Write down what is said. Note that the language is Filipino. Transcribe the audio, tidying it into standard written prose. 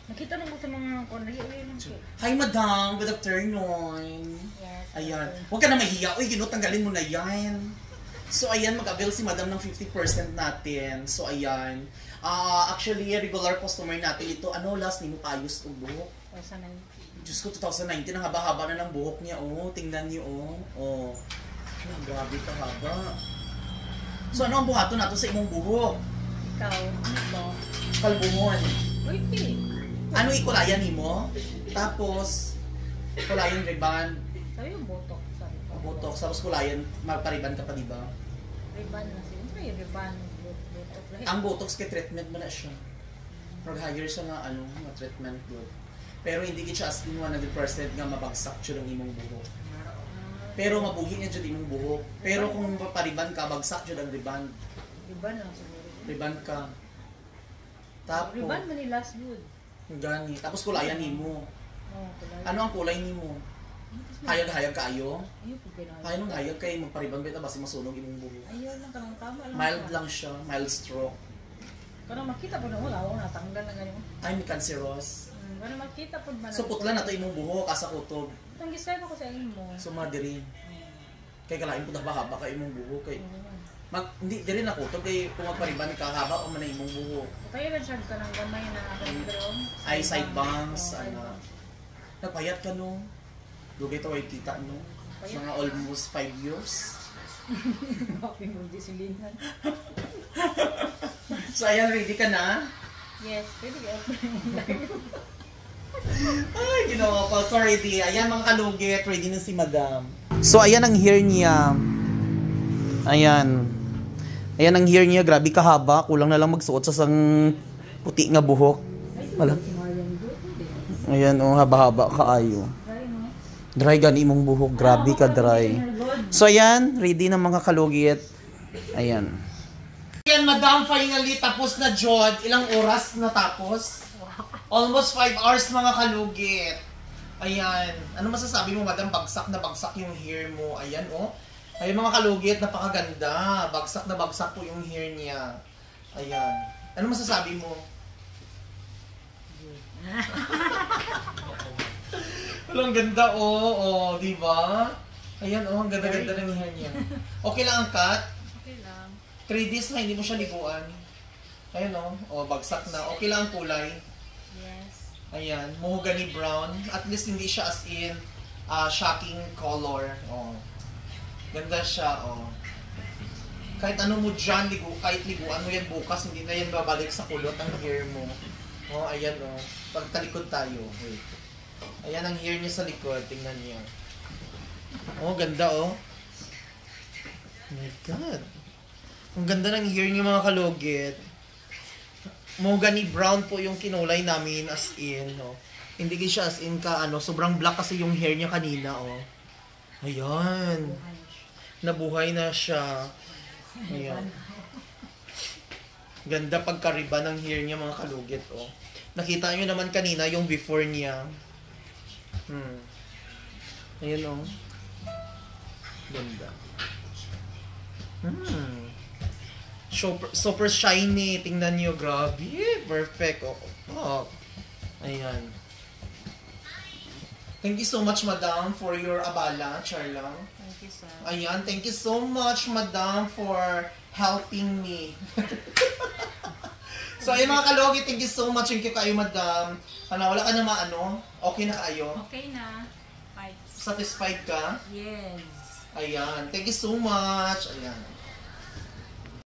Nakita na ko sa mga Hi, madam. Good afternoon. Yes. Ayan. Huwag ka na mahiya. Uy, tanggalin mo na yan. So, ayan, mag-avail si madam ng 50% natin. So, ayan. Actually, regular customer natin ito. Ano, last name mo ayos ang buhok? 2019. Diyos ko, 2019. Ang haba-haba na ng buhok niya. Oh, tingnan niyo, oh. Oh. Grabe ka haba. So, ano ang buhato nato sa imong buhok? Ikaw, ano ba? Kalbumon. Wait, Ano ikulayan mo? Tapos, kulayan riban. sabi yung botok. Sabi ko. Botox. Tapos kulayan, magpariban ka pa, di ba? Riban na siya. Ano yung riban? Botok lahat. Ang botox kay treatment mo na siya. Mag-hire siya nga, nga treatment doon. Pero hindi kita as in 100% nga mabagsak siya ng imong buhok. Pero mabuhi niya dyan imong buhok. Pero kung pariban ka, bagsak dyan ang riban. Riban lang siguro. Riban ka. Tapos, Riban man ni last good. gani. Tapos kulayan nimo. Oh, kulay. Ano ang kulay nimo? Hayag-hayag kayo? Ayaw po pinahal. Kaya nung hayag kayo, magpariban ba ito basi masunog imong buhok? Ayaw lang ka ng tama lang. Mild lang siya, mild stroke. Kaya makita po na wala. Ako natanggal na ganyan. Ay, may cancerous. Kaya makita po ba na. So putla na to imong buhok, asa kutob. Itong gisay ko sa imo. So madiri. Kay kalain po haba kay imong buhok kay hindi diri na kutob kay kung magpariban ka haba o man na imong buhok. Kaya rin siya ka ng gamay na background. Ay side bangs ano. Nagpayat ka no. Dugay to ay kita no. Mga almost 5 years. Bakit mo disilingan? So ayan, ready ka na? Yes, pwede ka. Ay, ginawa ko. Sorry, di. Ayan, mga kalugit. Ready na si madam. So, ayan ang hair niya. Ayan. Ayan ang hair niya. Grabe kahaba. Kulang na lang magsuot sa sang puti nga buhok. Wala. Ayan, oh, haba-haba kaayo. Dry gani imong buhok. Grabe ka dry. So, ayan. Ready na mga kalugit. Ayan. Ayan, madam. Finally, tapos na jod. Ilang oras na tapos? Almost 5 hours mga kalugit. Ayan. Ano masasabi mo, madam? Bagsak na bagsak yung hair mo. Ayan, oh. Ayan mga kalugit, napakaganda. Bagsak na bagsak po yung hair niya. Ayan. Ano masasabi mo? Walang ganda, oh. Oh, di ba? Ayan, oh. Ang ganda-ganda ng hair niya. Okay lang ang cut? Okay lang. 3 days na hindi mo siya liguan. Ayan, oh. Oh, bagsak na. Okay lang ang kulay. Yes. Ayan, mahogany brown. At least hindi siya as in shocking color. Oh. Ganda siya, oh. Kahit ano mo dyan, kahit liguan mo yan bukas, hindi na yan babalik sa kulot ang hair mo. Oh, ayan, oh. Pagtalikod tayo. Wait. Ayan ang hair niya sa likod. Tingnan niyo. Oh, ganda, oh. Oh my God. Ang ganda ng hair niyo, mga kalugit. Mahogany brown po yung kinulay namin as in, no. Hindi siya as in ka sobrang black kasi yung hair niya kanina, oh. Ayan. Nabuhay na siya. Ayan. Ganda pagkariba ng hair niya, mga kalugit, oh. Nakita niyo naman kanina yung before niya. Ayan, oh. Ganda. Super shiny. Tingnan nyo. Grabe. Perfect. Oh. Ayan. Thank you so much, madam, for your abala. Charlang. Thank you, sir. Ayan. Thank you so much, madam, for helping me. So, ayun mga kalogi. Thank you so much. Thank you kayo, madam. Wala ka naman Okay na kayo? Okay na. Bye. Satisfied ka? Yes. Ayan. Thank you so much. Ayan.